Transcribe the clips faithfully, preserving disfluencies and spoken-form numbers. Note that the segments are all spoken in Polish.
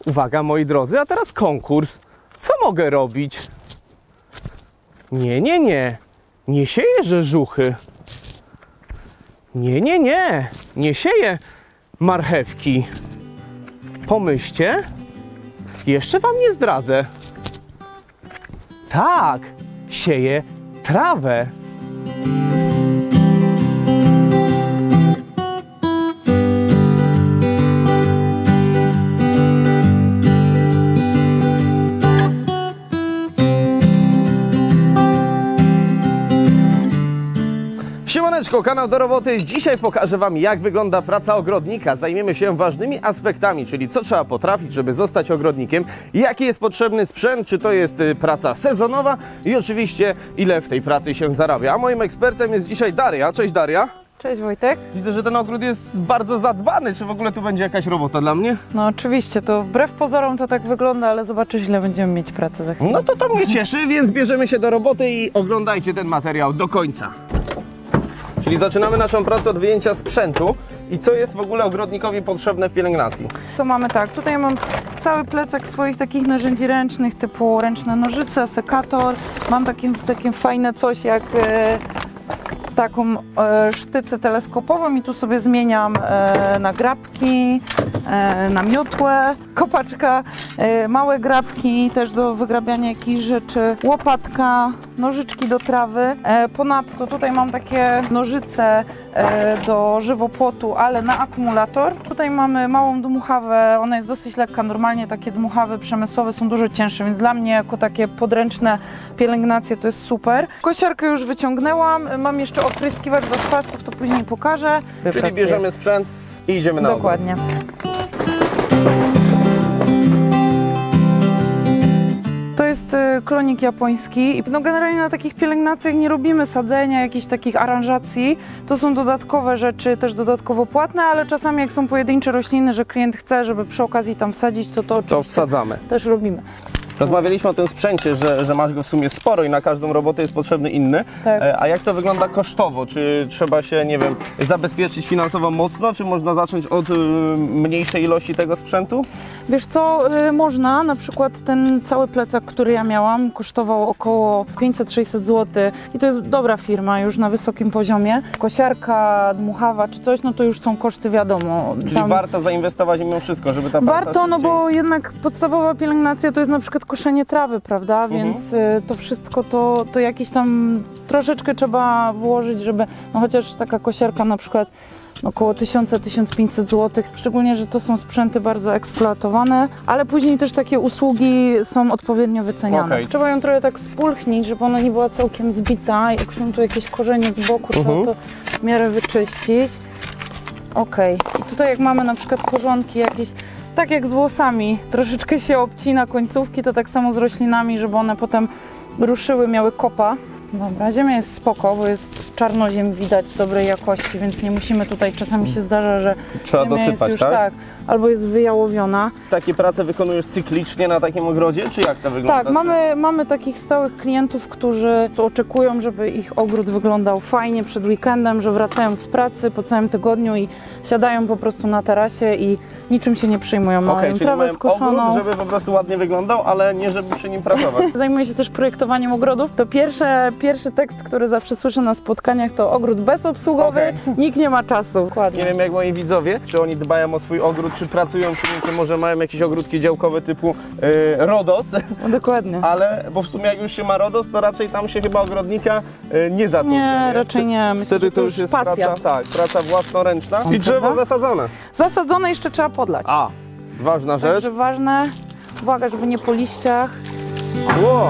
Uwaga, moi drodzy, a teraz konkurs. Co mogę robić? Nie, nie, nie. Nie sieję rzeżuchy. Nie, nie, nie. Nie sieję marchewki. Pomyślcie. Jeszcze wam nie zdradzę. Tak, sieję trawę. Siemaneczko, kanał do roboty. Dzisiaj pokażę wam, jak wygląda praca ogrodnika. Zajmiemy się ważnymi aspektami, czyli co trzeba potrafić, żeby zostać ogrodnikiem, jaki jest potrzebny sprzęt, czy to jest praca sezonowa i oczywiście ile w tej pracy się zarabia. A moim ekspertem jest dzisiaj Daria. Cześć Daria. Cześć Wojtek. Widzę, że ten ogród jest bardzo zadbany. Czy w ogóle tu będzie jakaś robota dla mnie? No oczywiście, to wbrew pozorom to tak wygląda, ale zobaczysz, ile będziemy mieć pracy za chwilę. No to to mnie cieszy, więc bierzemy się do roboty i oglądajcie ten materiał do końca. Czyli zaczynamy naszą pracę od wyjęcia sprzętu. I co jest w ogóle ogrodnikowi potrzebne w pielęgnacji? To mamy tak, tutaj mam cały plecak swoich takich narzędzi ręcznych, typu ręczne nożyce, sekator. Mam takie, takie fajne coś jak e, taką e, sztycę teleskopową i tu sobie zmieniam e, na grabki, e, na miotłę, kopaczka, e, małe grabki też do wygrabiania jakichś rzeczy, łopatka, nożyczki do trawy. E, ponadto tutaj mam takie nożyce e, do żywopłotu, ale na akumulator. Tutaj mamy małą dmuchawę, ona jest dosyć lekka, normalnie takie dmuchawy przemysłowe są dużo cięższe, więc dla mnie jako takie podręczne pielęgnacje to jest super. Kosiarkę już wyciągnęłam, mam jeszcze opryskiwacz do chwastów, to później pokażę. Czyli bierzemy sprzęt i idziemy na ogród. Dokładnie. To jest klonik japoński. No generalnie na takich pielęgnacjach nie robimy sadzenia, jakichś takich aranżacji. To są dodatkowe rzeczy, też dodatkowo płatne, ale czasami jak są pojedyncze rośliny, że klient chce, żeby przy okazji tam wsadzić, to to, to wsadzamy. Też robimy. Rozmawialiśmy o tym sprzęcie, że, że masz go w sumie sporo i na każdą robotę jest potrzebny inny. Tak. A jak to wygląda kosztowo? Czy trzeba się, nie wiem, zabezpieczyć finansowo mocno, czy można zacząć od y, mniejszej ilości tego sprzętu? Wiesz co, y, można. Na przykład ten cały plecak, który ja miałam, kosztował około pięćset sześćset złotych i to jest dobra firma, już na wysokim poziomie. Kosiarka, dmuchawa czy coś, no to już są koszty, wiadomo. Czyli Tam... warto zainwestować mimo wszystko, żeby ta praca Warto, no szybciej... bo jednak podstawowa pielęgnacja to jest na przykład koszenie trawy, prawda? Mhm. Więc y, to wszystko to, to jakieś tam troszeczkę trzeba włożyć, żeby, no chociaż taka kosiarka na przykład około tysiąc do tysiąca pięciuset złotych, szczególnie, że to są sprzęty bardzo eksploatowane, ale później też takie usługi są odpowiednio wyceniane. Okay. Trzeba ją trochę tak spulchnić, żeby ona nie była całkiem zbita, jak są tu jakieś korzenie z boku, to, uh-huh. to w miarę wyczyścić. Ok, i tutaj jak mamy na przykład korzonki jakieś, tak jak z włosami, troszeczkę się obcina końcówki, to tak samo z roślinami, żeby one potem ruszyły, miały kopa. Dobra, ziemia jest spoko, bo jest czarnoziem widać dobrej jakości, więc nie musimy tutaj, czasami się zdarza, że trzeba dosypać, jest już, tak? tak? Albo jest wyjałowiona. Takie prace wykonujesz cyklicznie na takim ogrodzie, czy jak to wygląda? Tak, mamy, mamy takich stałych klientów, którzy oczekują, żeby ich ogród wyglądał fajnie przed weekendem, że wracają z pracy po całym tygodniu i siadają po prostu na tarasie i niczym się nie przyjmują. Mają okay, czyli trawę skoszoną. Ogród, żeby po prostu ładnie wyglądał, ale nie żeby przy nim pracować. Zajmuję się też projektowaniem ogrodów. To pierwsze, pierwszy tekst, który zawsze słyszę na spotkaniach, to ogród bezobsługowy, okay. Nikt nie ma czasu. Dokładnie. Nie wiem jak moi widzowie, czy oni dbają o swój ogród, czy pracują przy nim, czy może mają jakieś ogródki działkowe typu yy, RODOS. No, dokładnie. Ale, bo w sumie jak już się ma RODOS, to raczej tam się chyba ogrodnika yy, nie zatrudnia. Nie, raczej nie. Myślę, Wtedy że to już jest pasja. Praca, tak, praca własnoręczna. I drzewo zasadzone. Zasadzone jeszcze trzeba podlać. A, ważna rzecz. Także ważne. Uwaga, żeby nie po liściach. Ło.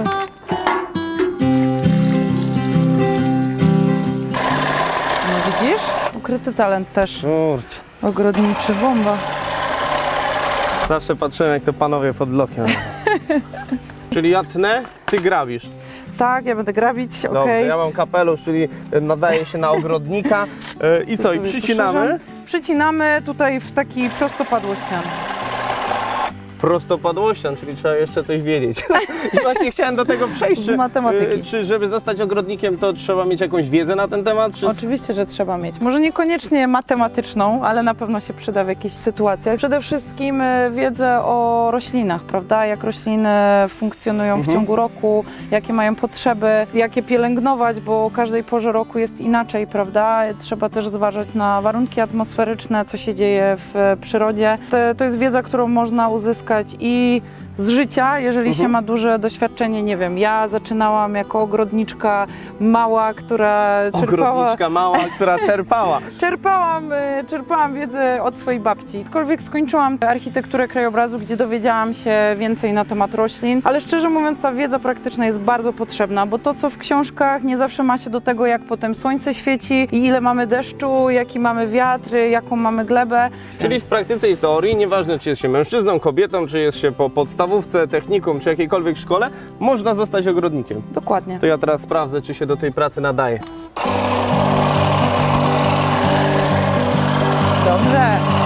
No widzisz? Ukryty talent też. Kurczę. Ogrodniczy, bomba. Zawsze patrzyłem jak to panowie pod blokiem. Czyli ja tnę, ty grabisz. Tak, ja będę grabić, okej. Okay. Ja mam kapelusz, czyli nadaje się na ogrodnika. I co, i przycinamy? Przycinamy tutaj w taki prostopadłościan. Prostopadłościan, czyli trzeba jeszcze coś wiedzieć. I właśnie chciałem do tego przejść. Czy, Z matematyki. Czy żeby zostać ogrodnikiem, to trzeba mieć jakąś wiedzę na ten temat? Czy... Oczywiście, że trzeba mieć. Może niekoniecznie matematyczną, ale na pewno się przyda w jakichś sytuacjach. Przede wszystkim e, wiedzę o roślinach, prawda? Jak rośliny funkcjonują Mhm. w ciągu roku, jakie mają potrzeby, jak je pielęgnować, bo o każdej porze roku jest inaczej, prawda? Trzeba też zważać na warunki atmosferyczne, co się dzieje w przyrodzie. To, to jest wiedza, którą można uzyskać i z życia, jeżeli Mhm. się ma duże doświadczenie, nie wiem, ja zaczynałam jako ogrodniczka mała, która czerpała, Ogrodniczka mała, która czerpała. czerpałam, y, czerpałam wiedzę od swojej babci. Aczkolwiek skończyłam architekturę krajobrazu, gdzie dowiedziałam się więcej na temat roślin, ale szczerze mówiąc ta wiedza praktyczna jest bardzo potrzebna, bo to co w książkach nie zawsze ma się do tego, jak potem słońce świeci i ile mamy deszczu, jaki mamy wiatr, jaką mamy glebę. Czyli w praktyce i teorii, nieważne czy jest się mężczyzną, kobietą, czy jest się po podstawówce, technikum, czy jakiejkolwiek szkole, można zostać ogrodnikiem. Dokładnie. To ja teraz sprawdzę, czy się do tej pracy nadaje. Dobrze.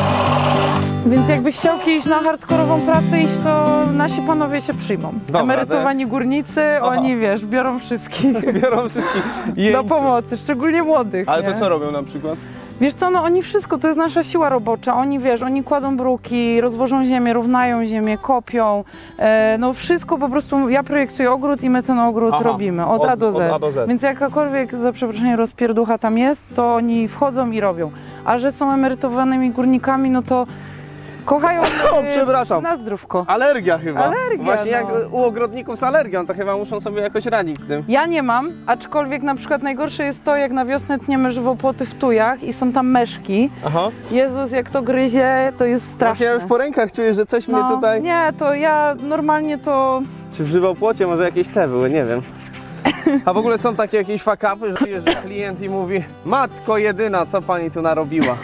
Więc jakbyś chciał kiedyś na hardkorową pracę iść, to nasi panowie się przyjmą. Dobra, Emerytowani górnicy, Aha. oni wiesz, biorą wszystkich Biorą wszystkich do jeńców. pomocy, szczególnie młodych. Ale nie? to co robią na przykład? Wiesz co, no oni wszystko, to jest nasza siła robocza, oni wiesz, oni kładą bruki, rozwożą ziemię, równają ziemię, kopią, e, no wszystko po prostu, ja projektuję ogród i my ten ogród Aha, robimy, od, od- A do Z. od A do Z. Więc jakakolwiek, za przeproszeniem, rozpierducha tam jest, to oni wchodzą i robią. A że są emerytowanymi górnikami, no to kochają O, e, przepraszam. na zdrówko. Alergia chyba. Alergia, Właśnie no. jak u ogrodników z alergią, to chyba muszą sobie jakoś radzić z tym. Ja nie mam, aczkolwiek na przykład najgorsze jest to, jak na wiosnę tniemy żywopłoty w tujach i są tam meszki. Aha. Jezus, jak to gryzie, to jest Właśnie straszne. ja już po rękach czuję, że coś mnie No, tutaj... nie, to ja normalnie to... Czy w żywopłocie może jakieś tle były, nie wiem. A w ogóle są takie jakieś fuck-upy, że przyjeżdża klient i mówi: matko jedyna, co pani tu narobiła?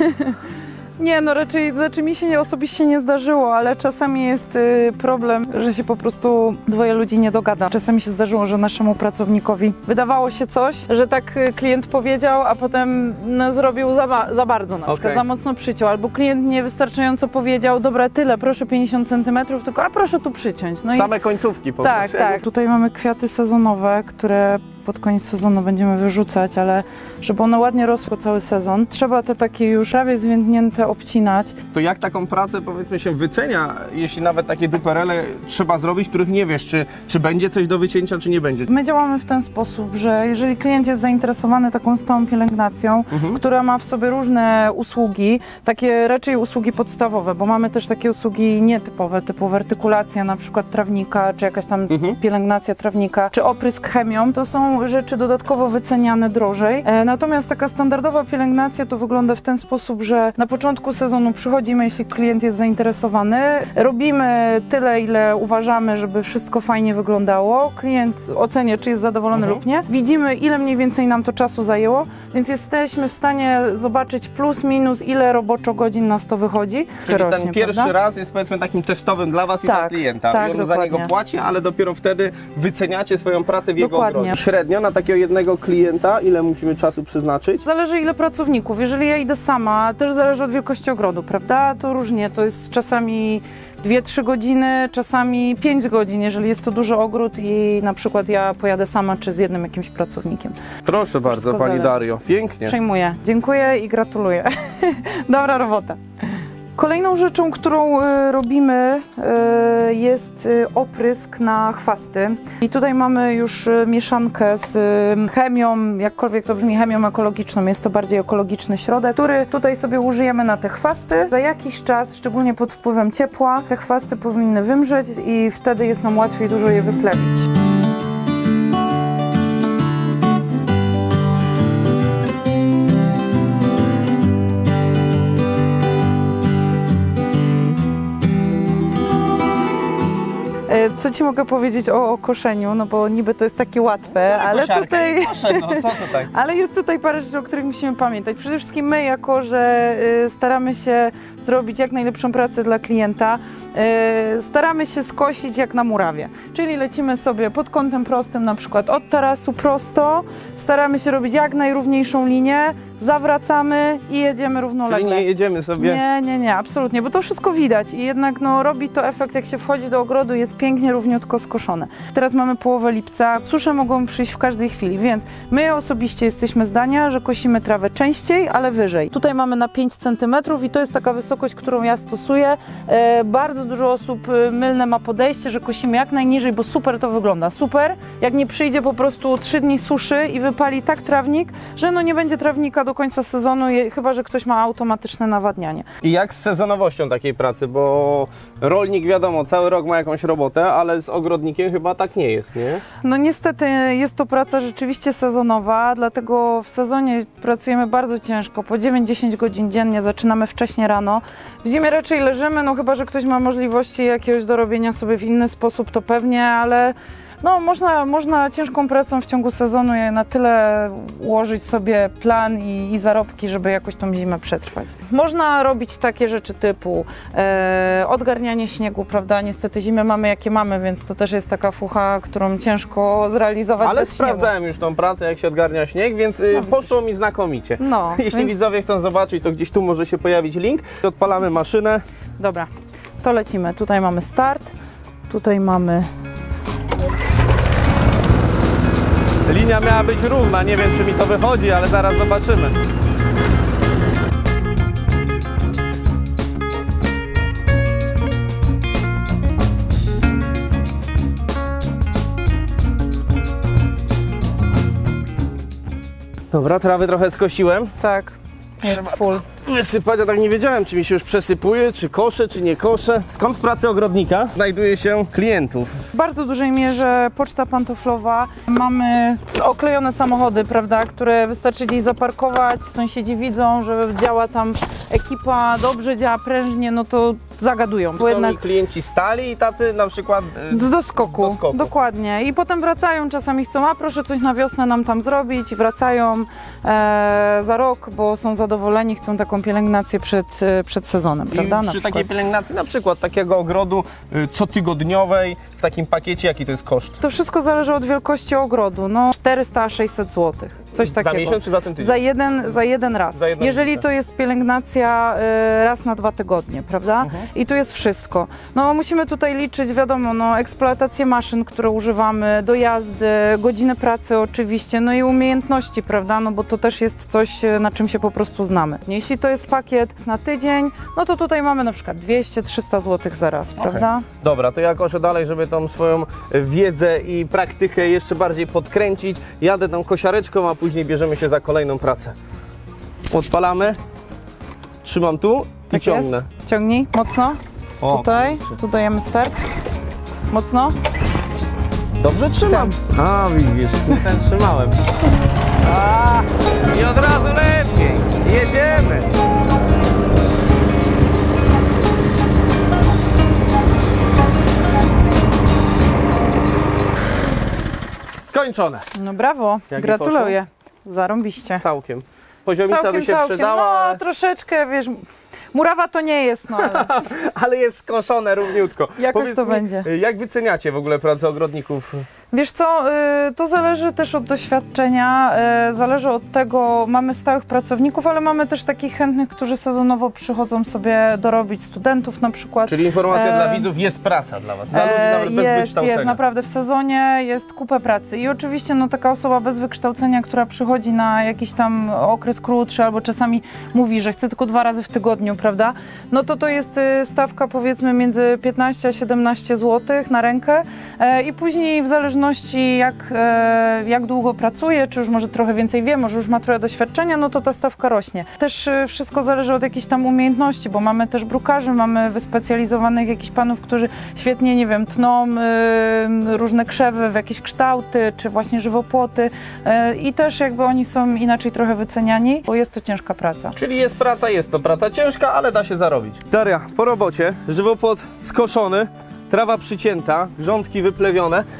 Nie, no raczej, znaczy mi się nie, osobiście nie zdarzyło, ale czasami jest y, problem, że się po prostu dwoje ludzi nie dogada. Czasami się zdarzyło, że naszemu pracownikowi wydawało się coś, że tak y, klient powiedział, a potem no, zrobił za, ba- za bardzo, na przykład Okej. za mocno przyciął, albo klient niewystarczająco powiedział: dobra, tyle, proszę pięćdziesiąt centymetrów, tylko a proszę tu przyciąć. No Same końcówki po Tak, prostu. tak. Tutaj mamy kwiaty sezonowe, które pod koniec sezonu będziemy wyrzucać, ale żeby one ładnie rosły cały sezon, trzeba te takie już prawie zwiędnięte obcinać. To jak taką pracę, powiedzmy, się wycenia, jeśli nawet takie duperele trzeba zrobić, których nie wiesz, czy, czy będzie coś do wycięcia, czy nie będzie? My działamy w ten sposób, że jeżeli klient jest zainteresowany taką stałą pielęgnacją, Mhm. która ma w sobie różne usługi, takie raczej usługi podstawowe, bo mamy też takie usługi nietypowe, typu wertykulacja na przykład trawnika, czy jakaś tam Mhm. pielęgnacja trawnika, czy oprysk chemią, to są rzeczy dodatkowo wyceniane drożej. E, natomiast taka standardowa pielęgnacja to wygląda w ten sposób, że na początku sezonu przychodzimy, jeśli klient jest zainteresowany, robimy tyle, ile uważamy, żeby wszystko fajnie wyglądało. Klient ocenia, czy jest zadowolony Mhm. lub nie. Widzimy, ile mniej więcej nam to czasu zajęło, więc jesteśmy w stanie zobaczyć plus minus, ile roboczo godzin nas to wychodzi. Czyli rośnie, ten pierwszy prawda? raz jest, powiedzmy, takim testowym dla Was i dla Tak, klienta. tak, I on za dokładnie. niego płaci, ale dopiero wtedy wyceniacie swoją pracę w jego Dokładnie. ogrodzie. Średnio na takiego jednego klienta ile musimy czasu przeznaczyć? Zależy ile pracowników. Jeżeli ja idę sama, też zależy od wielkości ogrodu, prawda? To różnie, to jest czasami dwie trzy godziny, czasami pięć godzin, jeżeli jest to duży ogród i na przykład ja pojadę sama czy z jednym jakimś pracownikiem. Proszę bardzo, Wszystko Pani zależy. Dario. Pięknie. Przejmuję. Dziękuję i gratuluję. Dobra robota. Kolejną rzeczą, którą y, robimy y, jest y, oprysk na chwasty. I tutaj mamy już y, mieszankę z y, chemią, jakkolwiek to brzmi, chemią ekologiczną. Jest to bardziej ekologiczny środek, który tutaj sobie użyjemy na te chwasty. Za jakiś czas, szczególnie pod wpływem ciepła, te chwasty powinny wymrzeć i wtedy jest nam łatwiej dużo je wyplewić. Co Ci mogę powiedzieć o, o koszeniu, no bo niby to jest takie łatwe, ale tutaj... No, co tutaj? Ale jest tutaj parę rzeczy, o których musimy pamiętać. Przede wszystkim my, jako że y, staramy się zrobić jak najlepszą pracę dla klienta, y, staramy się skosić jak na murawie. Czyli lecimy sobie pod kątem prostym, na przykład od tarasu prosto, staramy się robić jak najrówniejszą linię, zawracamy i jedziemy równolegle. Czyli nie jedziemy sobie... Nie, nie, nie, absolutnie, bo to wszystko widać i jednak no, robi to efekt, jak się wchodzi do ogrodu, jest pięknie, równiutko skoszone. Teraz mamy połowę lipca, susze mogą przyjść w każdej chwili, więc my osobiście jesteśmy zdania, że kosimy trawę częściej, ale wyżej. Tutaj mamy na pięć centymetrów i to jest taka wysokość, którą ja stosuję. E, bardzo dużo osób mylne ma podejście, że kosimy jak najniżej, bo super to wygląda. Super, jak nie przyjdzie po prostu trzy dni suszy i wypali tak trawnik, że no nie będzie trawnika do końca sezonu, chyba że ktoś ma automatyczne nawadnianie. I jak z sezonowością takiej pracy, bo rolnik wiadomo, cały rok ma jakąś robotę, ale z ogrodnikiem chyba tak nie jest, nie? No niestety jest to praca rzeczywiście sezonowa, dlatego w sezonie pracujemy bardzo ciężko, po dziewięć do dziesięciu godzin dziennie, zaczynamy wcześnie rano. W zimie raczej leżymy, no chyba że ktoś ma możliwości jakiegoś dorobienia sobie w inny sposób, to pewnie, ale no, można, można ciężką pracą w ciągu sezonu na tyle ułożyć sobie plan i, i zarobki, żeby jakoś tą zimę przetrwać. Można robić takie rzeczy typu e, odgarnianie śniegu, prawda? Niestety zimę mamy jakie mamy, więc to też jest taka fucha, którą ciężko zrealizować. Ale bez sprawdzałem śniegu. już tą pracę, jak się odgarnia śnieg, więc y, No, poszło mi znakomicie. No, Jeśli więc... widzowie chcą zobaczyć, to gdzieś tu może się pojawić link. Odpalamy maszynę. Dobra, to lecimy. Tutaj mamy start, tutaj mamy... Linia miała być równa, nie wiem czy mi to wychodzi, ale zaraz zobaczymy. Dobra, trawy trochę skosiłem. Tak, jest full. Wysypać, a tak nie wiedziałem, czy mi się już przesypuje, czy koszę, czy nie koszę. Skąd w pracy ogrodnika znajduje się klientów? W bardzo dużej mierze poczta pantoflowa. Mamy oklejone samochody, prawda, które wystarczy gdzieś zaparkować, sąsiedzi widzą, że działa tam ekipa, dobrze działa prężnie, no to zagadują. Są jednak... mi klienci stali i tacy na przykład... Yy, z doskoku. do skoku. Dokładnie. I potem wracają, czasami chcą, a proszę coś na wiosnę nam tam zrobić, wracają e, za rok, bo są zadowoleni, chcą taką pielęgnację przed, przed sezonem, I prawda? przy takiej pielęgnacji, na przykład takiego ogrodu y, cotygodniowej, w takim pakiecie, jaki to jest koszt? To wszystko zależy od wielkości ogrodu, no czterysta do sześciuset złotych, coś takiego. Za miesiąc czy za ten tydzień? Za jeden, za jeden raz. Za jedną Jeżeli wizytę. to jest pielęgnacja y, raz na dwa tygodnie, prawda? Mhm. I tu jest wszystko. No musimy tutaj liczyć, wiadomo, no eksploatację maszyn, które używamy, dojazdy, godziny pracy oczywiście, no i umiejętności, prawda? No bo to też jest coś, na czym się po prostu znamy. Jeśli to jest pakiet na tydzień, no to tutaj mamy na przykład dwieście do trzystu złotych za raz, Okay. prawda? Dobra, to ja koszę dalej, żeby tą swoją wiedzę i praktykę jeszcze bardziej podkręcić. Jadę tą kosiareczką, a później bierzemy się za kolejną pracę. Odpalamy, trzymam tu i Tak ciągnę. jest. Ciągnij mocno. O, Tutaj, tu dajemy start. Mocno. dobrze trzymam. A, widzisz, ten trzymałem. A, i od razu lepiej. Jedziemy. Skończone. No brawo, Jaki gratuluję. Zarąbiście. Całkiem. Poziomica Całkiem, by się całkiem. przydała, No ale... troszeczkę, wiesz, murawa to nie jest, no ale ale jest skoszone równiutko. Jakoś Powiedz to mi, będzie. Jak wyceniacie w ogóle pracę ogrodników? wiesz co, y, to zależy też od doświadczenia, y, zależy od tego, mamy stałych pracowników, ale mamy też takich chętnych, którzy sezonowo przychodzą sobie dorobić, studentów na przykład. Czyli informacja E, dla widzów, jest praca dla Was, dla ludzi nawet bez jest, wykształcenia. jest, naprawdę w sezonie jest kupę pracy i oczywiście no, taka osoba bez wykształcenia, która przychodzi na jakiś tam okres krótszy albo czasami mówi, że chce tylko dwa razy w tygodniu, prawda, no to to jest y, stawka powiedzmy między piętnaście a siedemnaście złotych na rękę e, i później w zależności jak, e, jak długo pracuje, czy już może trochę więcej wie, może już ma trochę doświadczenia, no to ta stawka rośnie. Też e, wszystko zależy od jakichś tam umiejętności, bo mamy też brukarzy, mamy wyspecjalizowanych jakichś panów, którzy świetnie, nie wiem, tną e, różne krzewy w jakieś kształty, czy właśnie żywopłoty e, i też jakby oni są inaczej trochę wyceniani, bo jest to ciężka praca. Czyli jest praca, jest to praca ciężka, ale da się zarobić. Daria, po robocie, żywopłot skoszony, trawa przycięta, grządki wyplewione.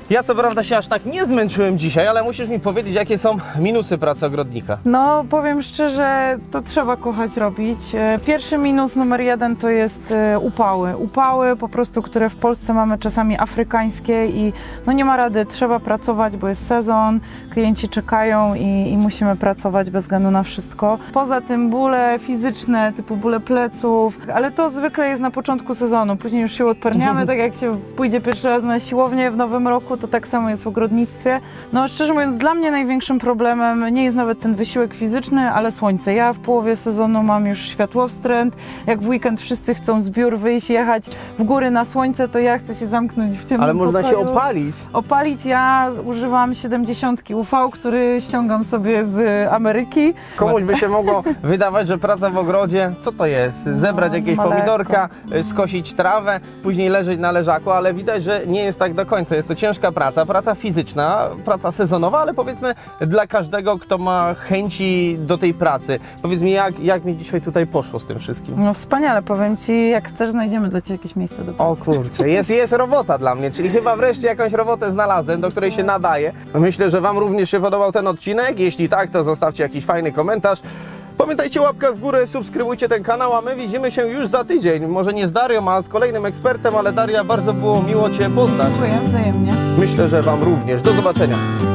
Ja co prawda się aż tak nie zmęczyłem dzisiaj, ale musisz mi powiedzieć, jakie są minusy pracy ogrodnika. No, powiem szczerze, to trzeba kochać robić. E, Pierwszy minus numer jeden to jest e, upały. Upały po prostu, które w Polsce mamy czasami afrykańskie i no nie ma rady, trzeba pracować, bo jest sezon, klienci czekają i, i musimy pracować bez względu na wszystko. Poza tym bóle fizyczne, typu bóle pleców, ale to zwykle jest na początku sezonu, później już się odparniamy, tak jak się pójdzie pierwszy raz na siłownię w nowym roku, to tak samo jest w ogrodnictwie. No szczerze mówiąc, dla mnie największym problemem nie jest nawet ten wysiłek fizyczny, ale słońce. Ja w połowie sezonu mam już światłowstręt, jak w weekend wszyscy chcą z biur wyjść, jechać w góry na słońce, to ja chcę się zamknąć w ciemnym Ale można się pokoju. opalić. Opalić ja używam siedemdziesiątki U V, który ściągam sobie z Ameryki. Komuś by się mogło wydawać, że praca w ogrodzie, co to jest? Zebrać No, jakieś ma lekko. pomidorka, y, skosić trawę, później leżeć na leżaku, ale widać, że nie jest tak do końca. Jest to ciężka praca, praca fizyczna, praca sezonowa, ale powiedzmy dla każdego, kto ma chęci do tej pracy. Powiedz mi, jak, jak mi dzisiaj tutaj poszło z tym wszystkim? No wspaniale, powiem Ci, jak chcesz, znajdziemy dla Ciebie jakieś miejsce do pracy. O kurczę, jest, jest robota dla mnie, czyli chyba wreszcie jakąś robotę znalazłem, do której się nadaje. Myślę, że Wam również się podobał ten odcinek. Jeśli tak, to zostawcie jakiś fajny komentarz. Pamiętajcie, łapka w górę, subskrybujcie ten kanał, a my widzimy się już za tydzień. Może nie z Darią, a z kolejnym ekspertem, ale Daria, bardzo było miło Cię poznać. Dziękuję, wzajemnie. Myślę, że Wam również. Do zobaczenia.